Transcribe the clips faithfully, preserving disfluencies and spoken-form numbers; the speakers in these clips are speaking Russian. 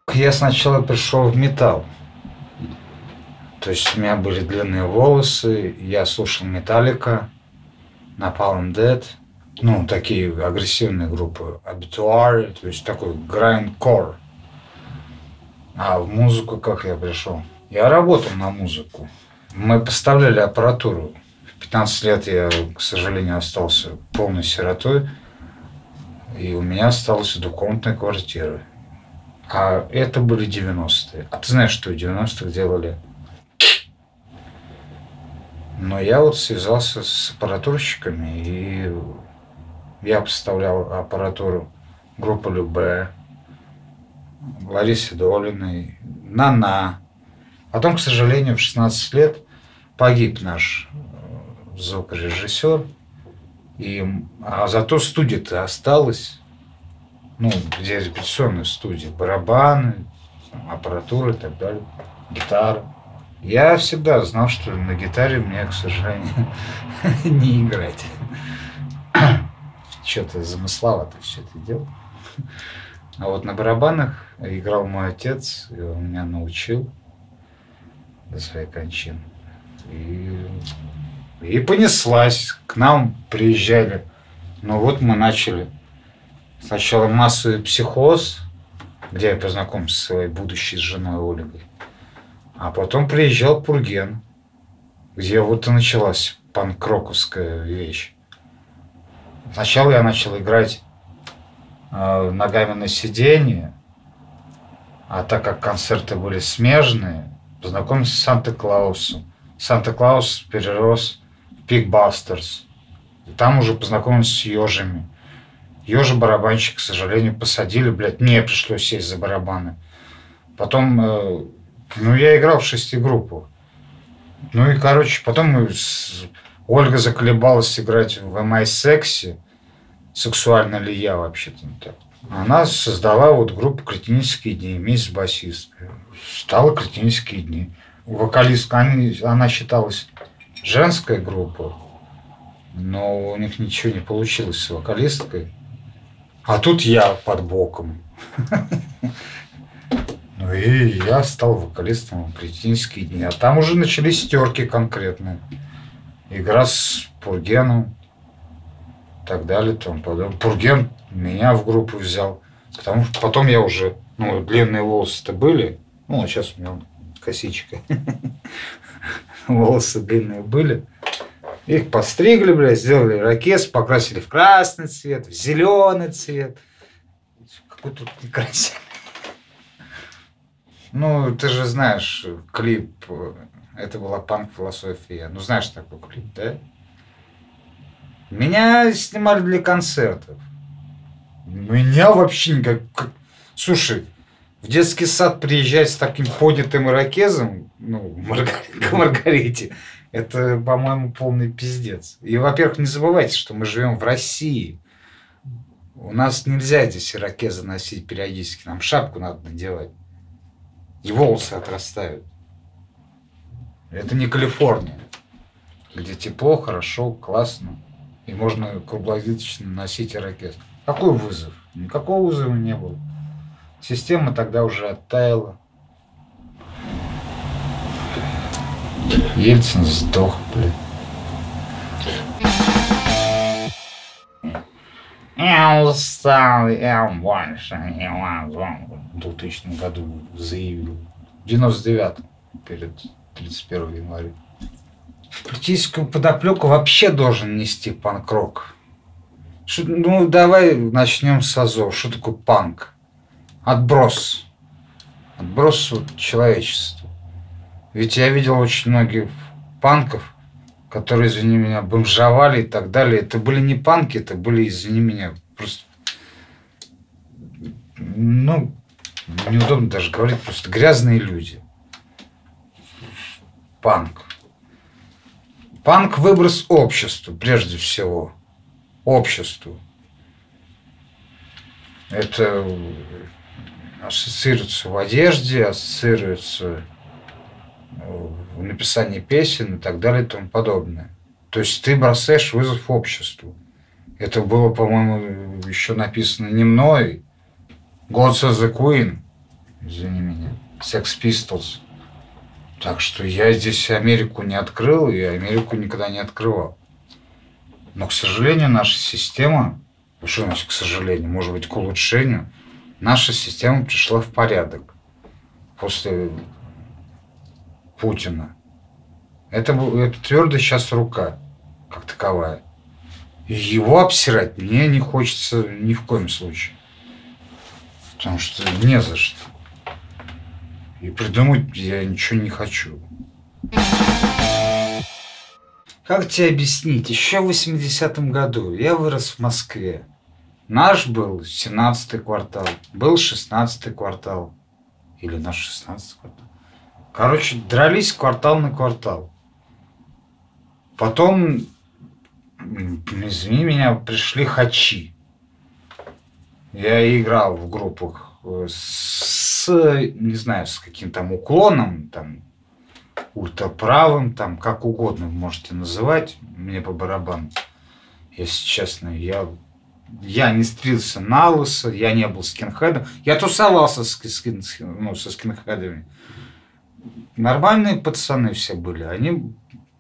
Я сначала пришел в металл. То есть у меня были длинные волосы, я слушал Metallica, Napalm Death, ну, такие агрессивные группы, Obituary, то есть такой grindcore. А в музыку как я пришел? Я работал на музыку. Мы поставляли аппаратуру. В пятнадцать лет я, к сожалению, остался полной сиротой, и у меня осталась двухкомнатная квартира. А это были девяностые. А ты знаешь, что в девяностых делали? Но я вот связался с аппаратурщиками, и я поставлял аппаратуру группы Любэ, Ларисе Долиной, Нана. Потом, к сожалению, в шестнадцать лет погиб наш звукорежиссер, и, а зато студия-то осталась, ну, где репетиционная студия, барабаны, аппаратура и так далее, гитара. Я всегда знал, что на гитаре мне, к сожалению, не играть. Что-то замысловато все это дело. А вот на барабанах играл мой отец, и он меня научил до своей кончины. И, и понеслась. К нам приезжали. Ну вот мы начали. Сначала массовый психоз, где я познакомился со своей будущей женой Ольгой. А потом приезжал Пурген, где вот и началась панк-роковская вещь. Сначала я начал играть э, ногами на сиденье, а так как концерты были смежные, познакомился с Санта-Клаусом. Санта-Клаус перерос в Пикбастерс. И там уже познакомился с ежами. Ежи барабанщик, к сожалению, посадили, блядь, мне пришлось сесть за барабаны. Потом, э, ну, я играл в шести группах. Ну и, короче, потом мы с... Ольга заколебалась играть в Am I Sexy, сексуально ли я вообще-то. Так. Она создала вот группу «Кретинические дни» вместе с басисткой. Стала «Кретинические дни». Вокалистка, она считалась женская группа, но у них ничего не получилось с вокалисткой. А тут я под боком. Ну и я стал вокалистом «Кретинские дни». А там уже начались стерки конкретные. Игра с Пургеном и так далее. Там, Пурген меня в группу взял. Потому что потом я уже, ну, длинные волосы-то были. Ну, а сейчас у меня косичка. Волосы длинные были. Их постригли, блядь, сделали ракес, покрасили в красный цвет, в зеленый цвет. Какой тут некрасивый. Ну, ты же знаешь, клип, это была панк-философия. Ну, знаешь такой клип, да? Меня снимали для концертов. Меня вообще никак... Слушай, в детский сад приезжать с таким поднятым ирокезом, ну, к Маргарите, это, по-моему, полный пиздец. И, во-первых, не забывайте, что мы живем в России. У нас нельзя здесь ирокезы носить периодически. Нам шапку надо надевать. И волосы отрастают. Это не Калифорния, где тепло, хорошо, классно. И можно круглогодично носить ирокез. Какой вызов? Никакого вызова не было. Система тогда уже оттаяла. Ельцин сдох, блин. Я устал, я больше не могу. В двухтысячном году заявил. В девяносто девятом, перед тридцать первым января. Политическую подоплеку вообще должен нести панк-рок. Ну, давай начнем с азов. Что такое панк? Отброс. Отброс вот человечества. Ведь я видел очень многих панков, которые, извини меня, бомжевали и так далее. Это были не панки, это были, извини меня, просто... Ну, неудобно даже говорить, просто грязные люди. Панк. Панк – выброс обществу, прежде всего. Обществу. Это ассоциируется в одежде, ассоциируется в написании песен и так далее и тому подобное. То есть ты бросаешь вызов обществу. Это было, по-моему, еще написано не мной. God Save the Queen. Извини меня. Sex Pistols. Так что я здесь Америку не открыл, и Америку никогда не открывал. Но, к сожалению, наша система, что значит, к сожалению, может быть, к улучшению, наша система пришла в порядок после Путина. Это, это твердая сейчас рука, как таковая. И его обсирать мне не хочется ни в коем случае. Потому что не за что. И придумать я ничего не хочу. Как тебе объяснить? Еще в восьмидесятом году я вырос в Москве. Наш был семнадцатый квартал, был шестнадцатый квартал. Или наш шестнадцатый квартал. Короче, дрались квартал на квартал. Потом, извини меня, пришли хачи. Я играл в группах с, не знаю, с каким там уклоном, там, ультраправым, там, как угодно можете называть, мне по барабану. Если честно, я, я не стрелся на лысо, я не был скинхедом. Я тусовался с, скин, ну, со скинхедами. Нормальные пацаны все были. Они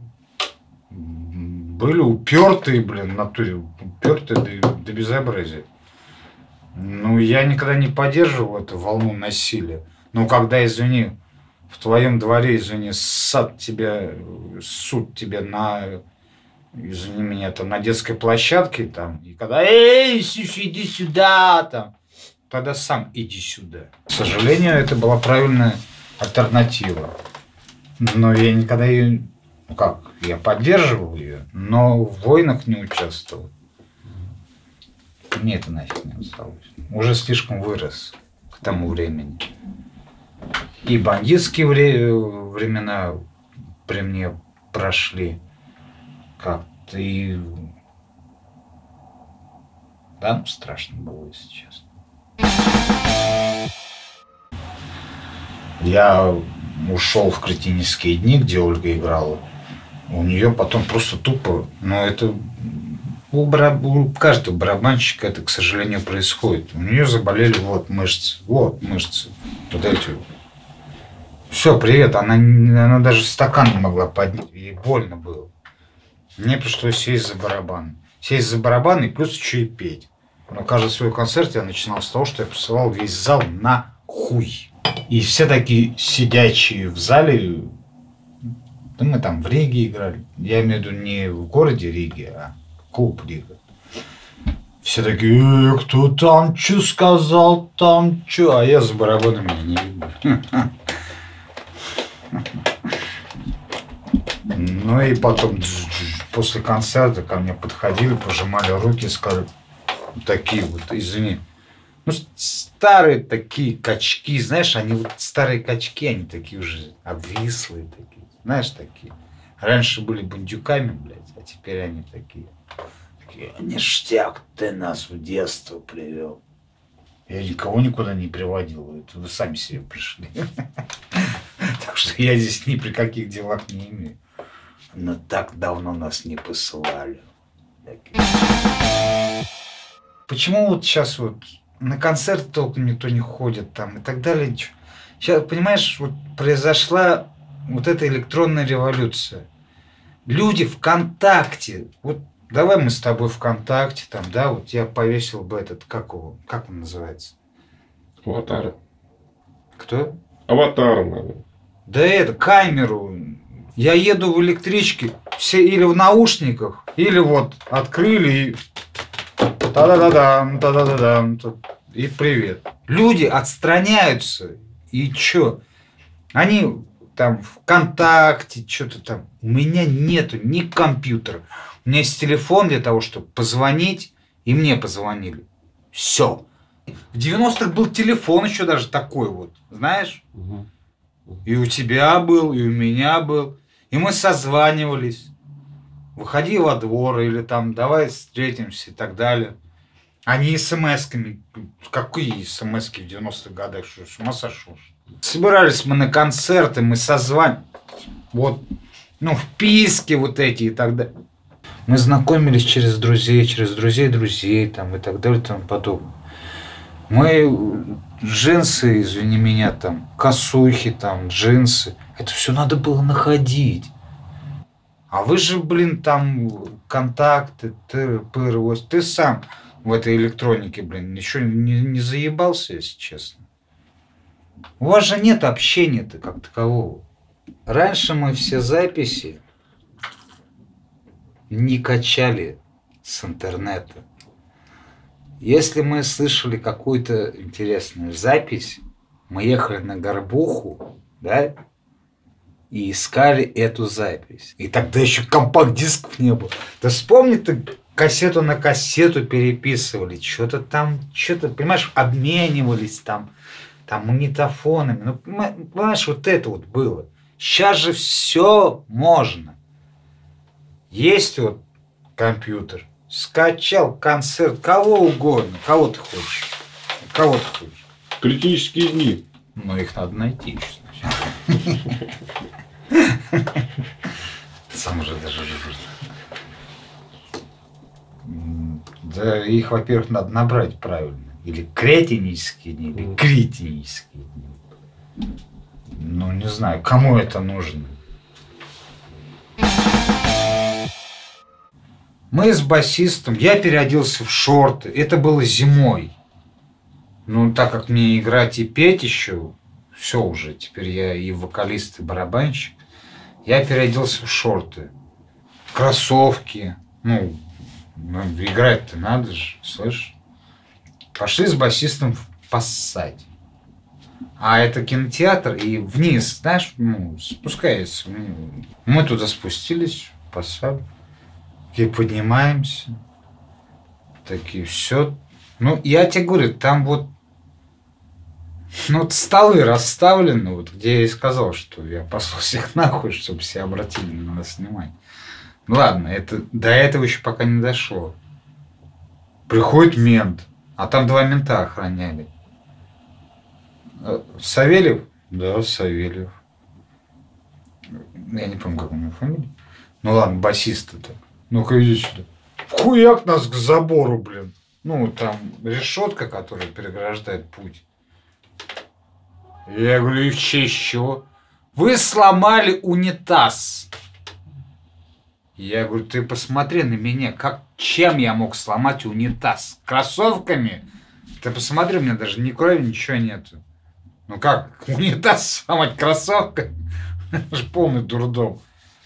были упертые, блин, в натуре, упертые до, до безобразия. Ну, я никогда не поддерживал эту волну насилия. Ну, когда, извини, в твоем дворе, извини, сад тебе, суд тебе на, извини меня, там, на детской площадке, там, и когда, эй, иди сюда, там, тогда сам иди сюда. К сожалению, это была правильная альтернатива. Но я никогда ее, ну как, я поддерживал ее, но в войнах не участвовал. Мне это нафиг не осталось. Уже слишком вырос к тому времени. И бандитские времена при мне прошли как-то. И да, страшно было, если честно. Я ушел в кретинские дни, где Ольга играла. У нее потом просто тупо, но это у, бараб... у каждого барабанщика это, к сожалению, происходит. У нее заболели вот мышцы, вот мышцы, вот эти. Все, привет, она, она даже стакан не могла поднять, ей больно было. Мне пришлось сесть за барабан. Сесть за барабан и плюс еще и петь. Но каждый свой концерт я начинал с того, что я посылал весь зал на хуй. И все такие сидячие в зале, да мы там в Риге играли. Я имею в виду не в городе Риге, а клуб Рига. Все такие, э, кто там что сказал, там что, а я за барабанами не видно. Ну и потом после концерта ко мне подходили, пожимали руки и сказали, такие вот, извини. Ну, старые такие качки, знаешь, они вот старые качки, они такие уже обвислые такие, знаешь, такие. Раньше были бандюками, блядь, а теперь они такие. Такие, ништяк, ты нас в детство привел. Я никого никуда не приводил, это вы сами себе пришли. Так что я здесь ни при каких делах не имею. Но так давно нас не посылали. Почему вот сейчас вот на концерт толком никто не ходит там и так далее? Сейчас, понимаешь, вот произошла вот эта электронная революция. Люди ВКонтакте, вот давай мы с тобой ВКонтакте, там, да, вот я повесил бы этот, как его, как он называется? Аватар. Кто? Аватар, наверное. Да это, камеру. Я еду в электричке, все или в наушниках, или вот открыли и та-да-да-дам, та-да-да-дам, и привет. Люди отстраняются, и чё? Они там ВКонтакте, что-то там. У меня нету ни компьютера. У меня есть телефон для того, чтобы позвонить, и мне позвонили. Все. В девяностых был телефон еще даже такой вот, знаешь? Угу. И у тебя был, и у меня был. И мы созванивались. Выходи во двор, или там давай встретимся и так далее. А не смс-ками. Какие смс-ки в девяностых годах? Что, с ума сошел? Собирались мы на концерты, мы созванивались. Вот, ну, вписки вот эти и так далее. Мы знакомились через друзей, через друзей друзей там и так далее и тому подобное. Мы джинсы, извини меня, там, косухи, там, джинсы. Это все надо было находить. А вы же, блин, там контакты, ты, пыр, ты сам в этой электронике, блин, ничего не, не заебался, если честно. У вас же нет общения-то как такового. Раньше мы все записи не качали с интернета. Если мы слышали какую-то интересную запись, мы ехали на Горбуху, да, и искали эту запись. И тогда еще компакт-дисков не было. Да вспомни ты, кассету на кассету переписывали, что-то там, что-то, понимаешь, обменивались там, там магнитофонами. Ну, понимаешь, вот это вот было. Сейчас же все можно. Есть вот компьютер, скачал концерт, кого угодно, кого ты хочешь, кого ты хочешь. Критические дни. Но их надо найти еще сначала. Сам уже даже да, их, во-первых, надо набрать правильно. Или кретинические дни, или критинические дни. Ну, не знаю, кому это нужно. Мы с басистом, я переоделся в шорты, это было зимой. Ну, так как мне играть и петь еще, все уже, теперь я и вокалист, и барабанщик, я переоделся в шорты, кроссовки, ну, играть-то надо же, слышишь? Пошли с басистом поссать. А это кинотеатр, и вниз, знаешь, ну, спускается. Мы туда спустились, поссали. И поднимаемся. Такие, все. Ну, я тебе говорю, там вот, ну, вот столы расставлены, вот, где я и сказал, что я послал всех нахуй, чтобы все обратили на нас внимание. Ну, ладно, это, до этого еще пока не дошло. Приходит мент, а там два мента охраняли. Савельев? Да, Савельев. Я не помню, как у него фамилия. Ну, ладно, басист-то. Ну-ка, иди сюда. Хуяк нас к забору, блин. Ну, там решетка, которая переграждает путь. Я говорю, и в честь чего? Вы сломали унитаз. Я говорю, ты посмотри на меня, как, чем я мог сломать унитаз? Кроссовками? Ты посмотри, у меня даже ни крови, ничего нету. Ну как, унитаз сломать кроссовками? Это же полный дурдом.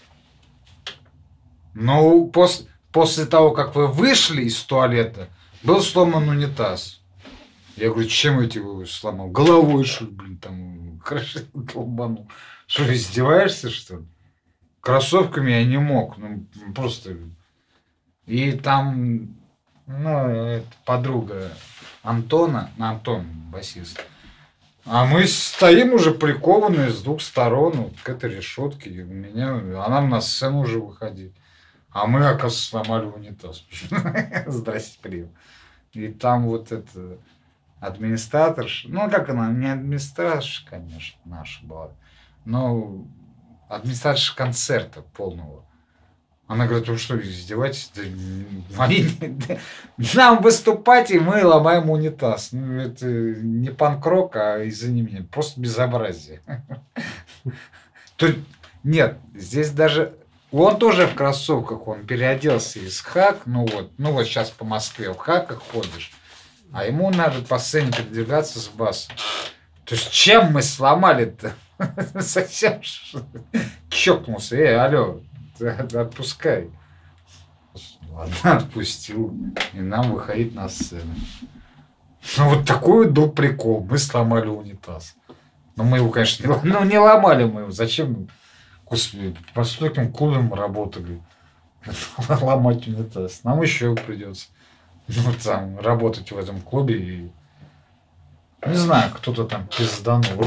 Но пос, после того, как вы вышли из туалета, был сломан унитаз. Я говорю, чем я его сломал? Головой, что ли, блин, там, хорошо долбанул. Что, издеваешься, что ли? Кроссовками я не мог, ну, просто. И там, ну, это подруга Антона, ну, Антон, басист. А мы стоим уже прикованные с двух сторон вот, к этой решетке. И у меня, она на сцену уже выходит. А мы, оказывается, сломали унитаз. Здрасте, привет. И там вот это администраторша, ну как она, не администраторша, конечно, наша была, но администраторша концерта полного. Она говорит, вы что, издеваетесь? Да, да, нам выступать, и мы ломаем унитаз. Ну, это не панк-рок, а извини меня, просто безобразие. Тут нет, здесь даже... Он тоже в кроссовках, он переоделся из хак, ну вот, ну вот сейчас по Москве в хаках ходишь, а ему надо по сцене передвигаться с басом. То есть чем мы сломали-то? Совсем чокнулся. Эй, алло, отпускай. Ладно, отпустил. И нам выходить на сцену. Ну вот такой вот был прикол. Мы сломали унитаз. Но мы его, конечно, не, ну, не ломали мы его. Зачем? Господи, по стольким клубам работали. Ломать унитаз. Нам еще придется. Ну, там, работать в этом клубе. И... Не знаю, кто-то там пизданул.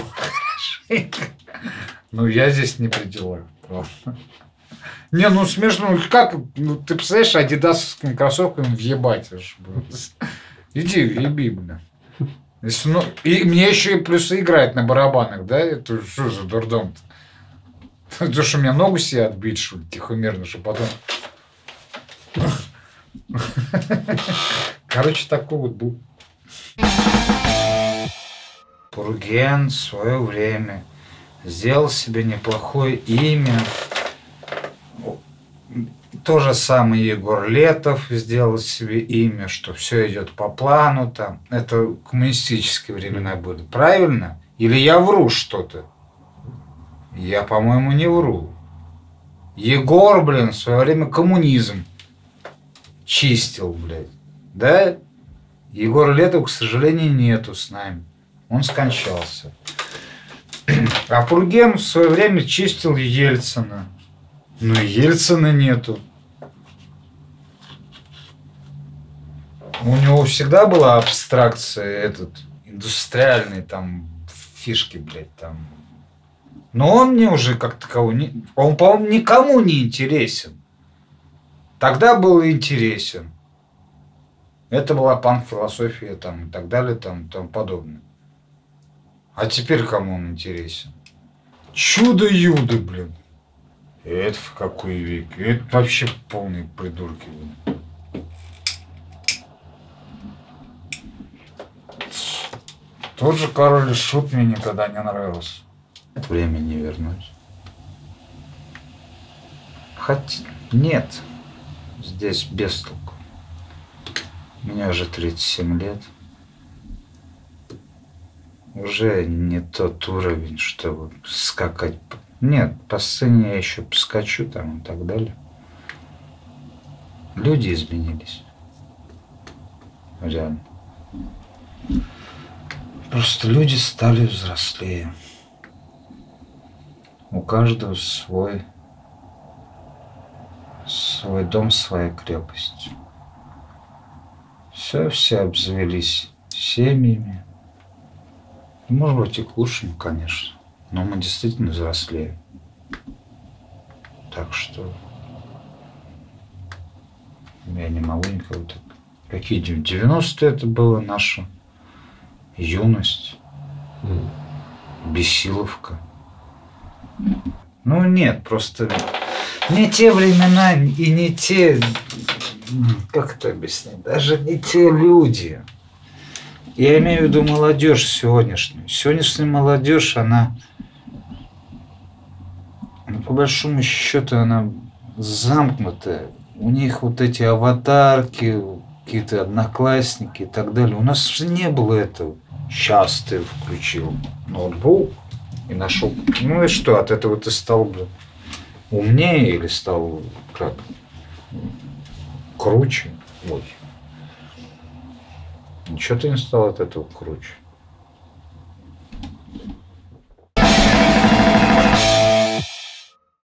Ну, я здесь не при делах. Не, ну смешно. Ну, как? Ну, ты представляешь, адидасовскими кроссовками въебать. Иди, въеби, бля. Если, ну, и мне еще и плюсы играет на барабанах, да? Это что за дурдом-то? То, что у меня ногу себе отбить, что ли, тихомерно, что потом... Короче, такой вот был. Пурген в свое время сделал себе неплохое имя. То же самое Егор Летов сделал себе имя, что все идет по плану там. Это коммунистические времена были. Правильно? Или я вру что-то? Я, по-моему, не вру. Егор, блин, в свое время коммунизм чистил, блядь. Да? Егора Летова, к сожалению, нету с нами. Он скончался. А Пурген в свое время чистил Ельцина. Ну и Ельцина нету. У него всегда была абстракция, этот, индустриальный, там, фишки, блядь, там. Но он мне уже как таковой, не, он, по-моему, никому не интересен. Тогда был интересен. Это была панк-философия, там, и так далее, там, и тому подобное. А теперь кому он интересен? Чудо-юдо, блин. Это в какой век? Это вообще полные придурки, блин. Тот же Король и Шут мне никогда не нравился. Это время не вернуть. Хотя нет, здесь без толку. Мне уже тридцать семь лет. Уже не тот уровень, чтобы скакать. Нет, по сцене я еще поскочу там и так далее. Люди изменились. Реально. Просто люди стали взрослее. У каждого свой, свой дом, своя крепость. Все, все обзавелись семьями. Может быть, и к лучшему, конечно. Но мы действительно взрослеем. Так что я не могу никого так. Какие девяностые это было наша юность, mm. Бесиловка. Ну нет, просто не те времена и не те, как это объяснить, даже не те люди. Я имею в виду молодежь сегодняшнюю. Сегодняшняя молодежь, она, ну, по большому счету, она замкнутая. У них вот эти аватарки, какие-то одноклассники и так далее. У нас же не было этого. Сейчас ты включил ноутбук и нашел. Ну и что, от этого ты стал, блин, умнее или стал как? Круче? Ой. Ничего ты не стал от этого круче.